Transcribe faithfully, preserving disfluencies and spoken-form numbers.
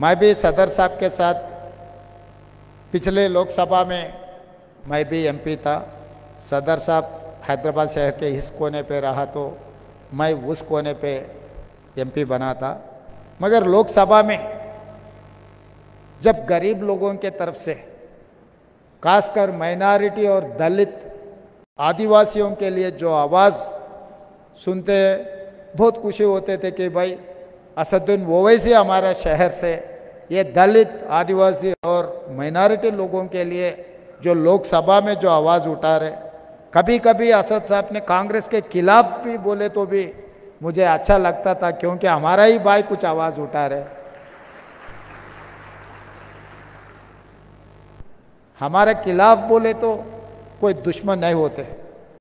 मैं भी सदर साहब के साथ पिछले लोकसभा में मैं भी एमपी था। सदर साहब हैदराबाद शहर के इस कोने पे रहा तो मैं उस कोने पे एमपी बना था। मगर लोकसभा में जब गरीब लोगों के तरफ से, खासकर माइनॉरिटी और दलित आदिवासियों के लिए जो आवाज़ सुनते बहुत खुशी होते थे कि भाई असदुद्दीन ओवैसी हमारे शहर से ये दलित आदिवासी और माइनॉरिटी लोगों के लिए जो लोकसभा में जो आवाज़ उठा रहे। कभी कभी असद साहब ने कांग्रेस के खिलाफ भी बोले तो भी मुझे अच्छा लगता था, क्योंकि हमारा ही भाई कुछ आवाज़ उठा रहे। हमारे खिलाफ बोले तो कोई दुश्मन नहीं होते।